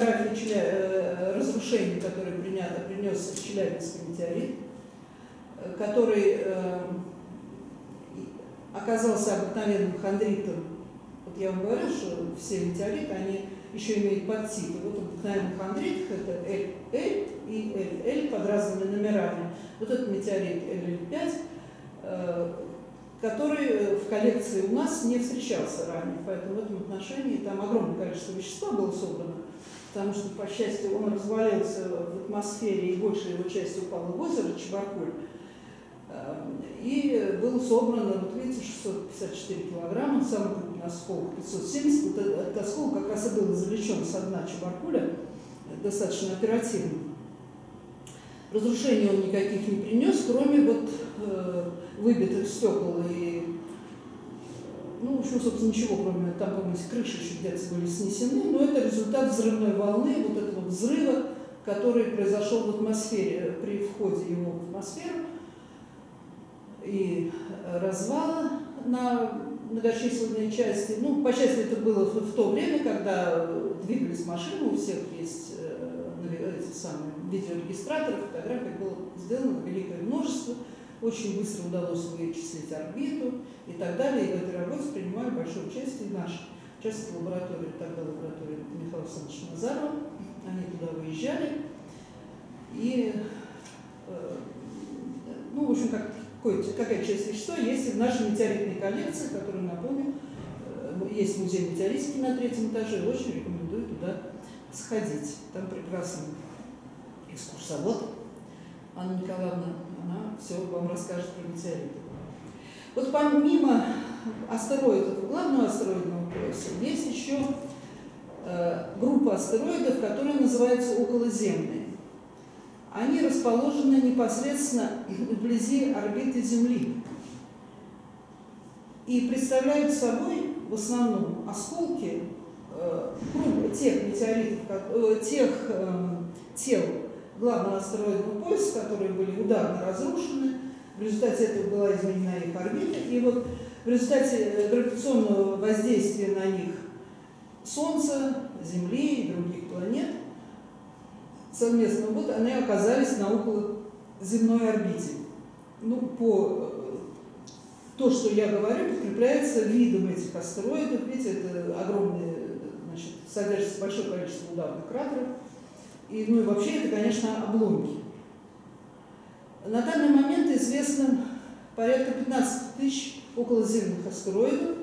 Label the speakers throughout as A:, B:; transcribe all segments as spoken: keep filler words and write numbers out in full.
A: фотографии Челя... разрушений, которые принес Челябинский метеорит, который э, оказался обыкновенным хондритом. Вот я вам говорила, что все метеориты, они еще имеют подтипы. Вот обыкновенный хондрит, это L L и L L под разными номерами. Вот этот метеорит L L пять, э, который в коллекции у нас не встречался ранее, поэтому в этом отношении там огромное количество вещества было собрано, потому что, по счастью, он развалился в атмосфере, и большая его часть упала в озеро Чебаркуль. И было собрано, вот видите, шестьсот пятьдесят четыре килограмма, самый крупный осколок пятьсот семьдесят. Вот этот осколок как раз и был извлечен со дна Чебаркуля достаточно оперативно. Разрушений он никаких не принес, кроме вот э, выбитых стекол и, ну, в общем, собственно, ничего, кроме, там, по-моему, крыши еще где-то были снесены, но это результат взрывной волны, вот этого взрыва, который произошел в атмосфере, при входе его в атмосферу, и развала на многочисленные части. Ну, по счастью, это было в, в то время, когда двигались машины, у всех есть э, эти самые видеорегистраторы, фотографий было сделано великое множество, очень быстро удалось вычислить орбиту и так далее. И в этой работе принимали большое участие наши, в частности, лаборатории, тогда лаборатория Михаила Александровича Назарова. Они туда выезжали. И, э, ну, в общем, как какая часть вещества есть и в нашей метеоритной коллекции, которую, напомню, есть музей метеоритики на третьем этаже, и очень рекомендую туда сходить. Там прекрасный экскурсовод Анна Николаевна, она все вам расскажет про метеориты. Вот помимо астероидов, главного астероидного пояса, есть еще э, группа астероидов, которые называются околоземные. Они расположены непосредственно вблизи орбиты Земли и представляют собой в основном осколки э, тех метеоритов, э, тех э, тел главного астероидного пояса, которые были ударно разрушены. В результате этого была изменена их орбита. И вот в результате гравитационного воздействия на них Солнца, Земли и других планет совместно, вот они оказались на околоземной орбите. Ну, по то, что я говорю, подкрепляется видом этих астероидов. Видите, это огромные, значит, содержится большое количество ударных кратеров. И, ну и вообще это, конечно, обломки. На данный момент известно порядка пятнадцати тысяч околоземных астероидов.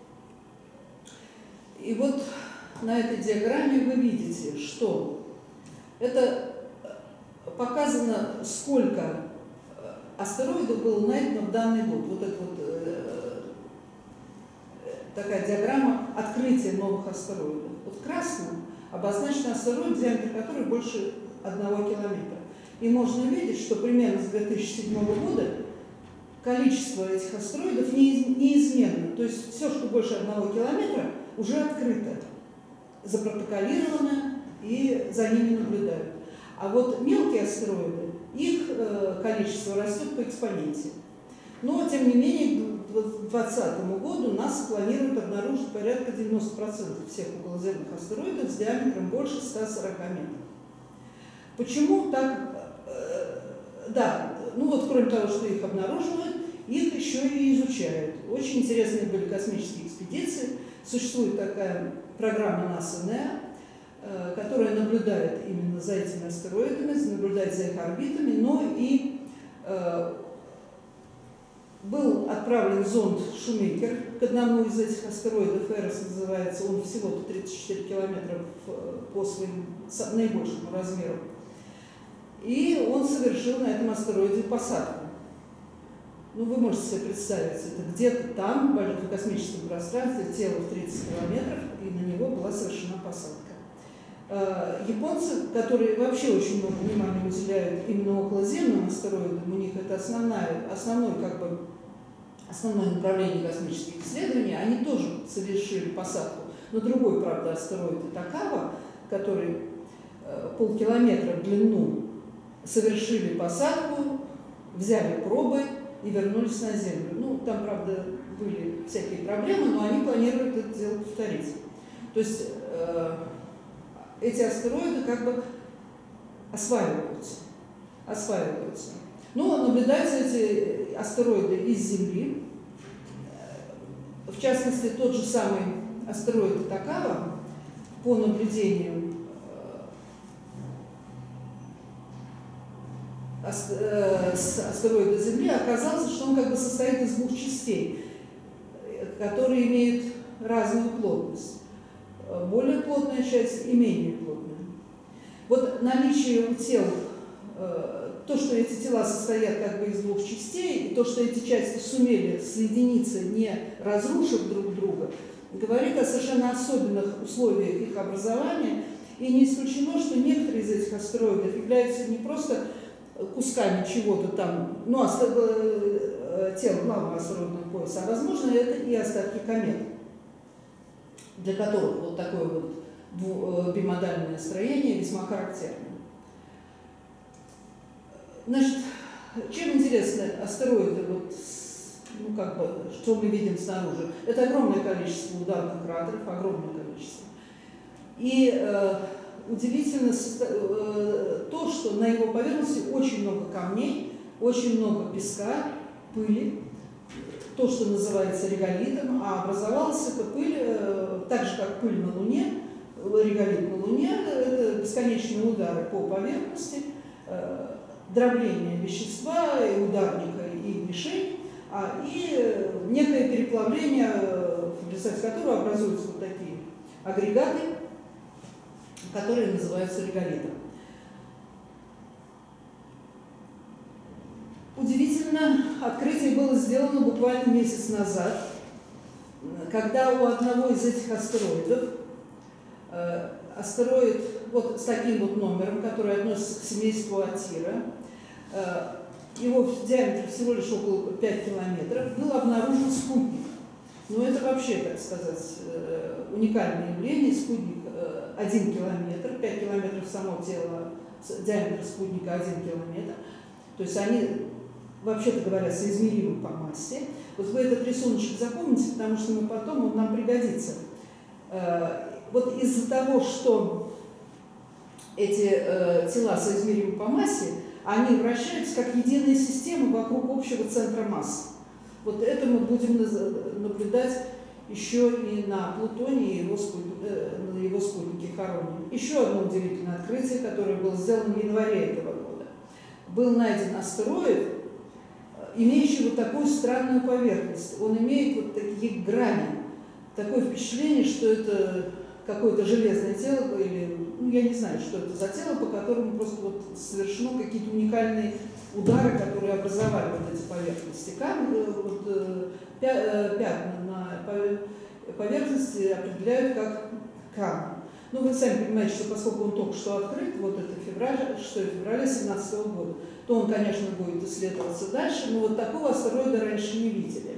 A: И вот на этой диаграмме вы видите, что это показано, сколько астероидов было найдено в данный год. Вот это вот э, такая диаграмма открытия новых астероидов. Вот красным обозначен астероид, диаметр которого больше одного километра. И можно видеть, что примерно с две тысячи седьмого года количество этих астероидов неизменно. То есть все, что больше одного километра, уже открыто, запротоколировано, и за ними наблюдают. А вот мелкие астероиды, их э, количество растет по экспоненте. Но, тем не менее, к две тысячи двадцатому году НАСА планирует обнаружить порядка девяноста процентов всех околоземных астероидов с диаметром больше ста сорока метров. Почему так? Э, да, ну вот кроме того, что их обнаруживают, их еще и изучают. Очень интересные были космические экспедиции. Существует такая программа НАСА НЕА, которая наблюдает именно за этими астероидами, наблюдает за их орбитами, но и э, был отправлен зонд Шумейкер к одному из этих астероидов, Эрос называется, он всего-то тридцать четыре километра по своему наибольшему размеру. И он совершил на этом астероиде посадку. Ну, вы можете себе представить, это где-то там, в космическом пространстве, тело в тридцать километров, и на него была совершена посадка. Японцы, которые вообще очень много внимания уделяют именно околоземным астероидам, у них это основное, основное, как бы, основное направление космических исследований, они тоже совершили посадку на другой, правда, астероид Итакава, который э, полкилометра в длину, совершили посадку, взяли пробы и вернулись на Землю. Ну, там, правда, были всякие проблемы, но они планируют это дело повторить. То есть э, эти астероиды как бы осваиваются. осваиваются. Но наблюдаются эти астероиды из Земли. В частности, тот же самый астероид Итакава, по наблюдениям с астероида Земли, оказалось, что он как бы состоит из двух частей, которые имеют разную плотность. Более плотная часть и менее плотная. Вот наличие у тел, то, что эти тела состоят как бы из двух частей, и то, что эти части сумели соединиться, не разрушив друг друга, говорит о совершенно особенных условиях их образования, и не исключено, что некоторые из этих астероидов являются не просто кусками чего-то там, ну, тел главного астероидного пояса, а возможно, это и остатки комет, для которых вот такое вот бимодальное строение весьма характерно. Значит, чем интересны астероиды, вот, ну, как бы, что мы видим снаружи? Это огромное количество ударных кратеров, огромное количество. И э, удивительно э, то, что на его поверхности очень много камней, очень много песка, пыли, то, что называется реголитом, а образовалась эта пыль, э, так же, как пыль на Луне, реголит на Луне, это бесконечные удары по поверхности, э, дробление вещества, и ударника и мишень, а, и некое переплавление, в результате которого образуются вот такие агрегаты, которые называются реголитом. Удивительно, открытие было сделано буквально месяц назад, когда у одного из этих астероидов, э, астероид вот с таким вот номером, который относится к семейству Атира, э, его в диаметре всего лишь около пяти километров, был обнаружен спутник. Ну, это вообще, так сказать, э, уникальное явление. Спутник э, один километр, пять километров само тело, диаметр спутника один километр. То есть они, вообще-то говоря, соизмеримы по массе. Вот вы этот рисуночек запомните, потому что мы потом он нам пригодится. Э, вот из-за того, что эти э, тела соизмеримы по массе, они вращаются как единая система вокруг общего центра массы. Вот это мы будем наблюдать еще и на Плутоне и его, спутник, э, на его спутнике Хароне. Еще одно удивительное открытие, которое было сделано в январе этого года. Был найден астероид, имеющий вот такую странную поверхность. Он имеет вот такие грани. Такое впечатление, что это какое-то железное тело, или, ну, я не знаю, что это за тело, по которому просто вот совершено какие-то уникальные удары, которые образовали вот эти поверхности. Камни, вот, пятна на поверхности определяют как камни. Ну, вы сами понимаете, что поскольку он только что открыт, вот это февраль, что февраля две тысячи семнадцатого года, то он, конечно, будет исследоваться дальше, но вот такого астероида раньше не видели.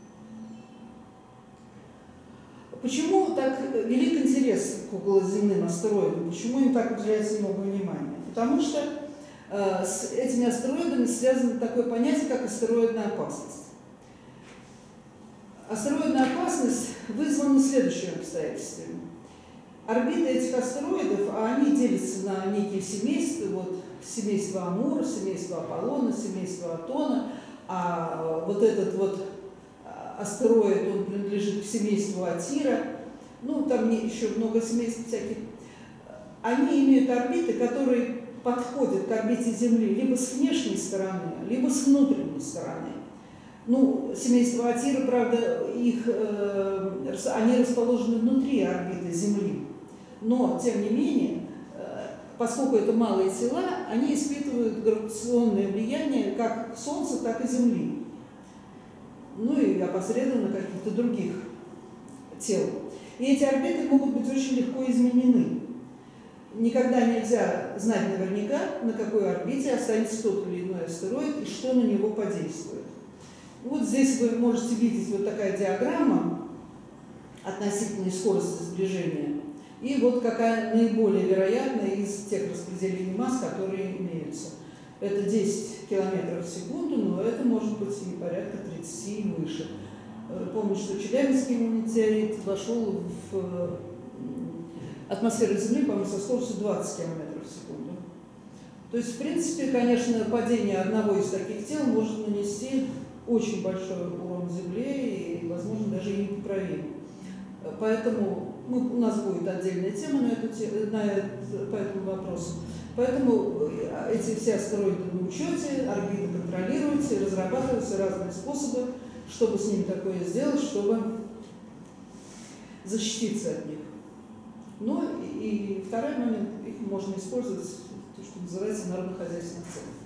A: Почему так велик интерес к околоземным астероидам? Почему им так уделяется много внимания? Потому что э, с этими астероидами связано такое понятие, как астероидная опасность. Астероидная опасность вызвана следующими обстоятельствами. Орбиты этих астероидов, а они делятся на некие семейства, вот семейство Амура, семейство Аполлона, семейство Атона, а вот этот вот астероид, он принадлежит к семейству Атира, ну, там еще много семейств всяких. Они имеют орбиты, которые подходят к орбите Земли либо с внешней стороны, либо с внутренней стороны. Ну, семейство Атира, правда, их, э, они расположены внутри орбиты Земли, но, тем не менее, э, поскольку это малые тела, они испытывают гравитационное влияние как Солнца, так и Земли. Ну и опосредованно каких-то других тел. И эти орбиты могут быть очень легко изменены. Никогда нельзя знать наверняка, на какой орбите останется тот или иной астероид и что на него подействует. Вот здесь вы можете видеть вот такая диаграмма относительной скорости сближения. И вот какая наиболее вероятная из тех распределений масс, которые имеются. Это десять километров в секунду, но это может быть и порядка тридцати и выше. Помню, что Челябинский метеорит вошел в атмосферы Земли, по-моему, со скоростью двадцать километров в секунду. То есть, в принципе, конечно, падение одного из таких тел может нанести очень большой урон Земле и, возможно, даже и непоправимый. Поэтому мы, у нас будет отдельная тема на, эту, на это, по этому вопросу. Поэтому эти все астероиды на учете, орбиты контролируются, и разрабатываются разные способы, чтобы с ними такое сделать, чтобы защититься от них. Ну и, и второй момент, их можно использовать, то, что называется, в народно-хозяйственных целях.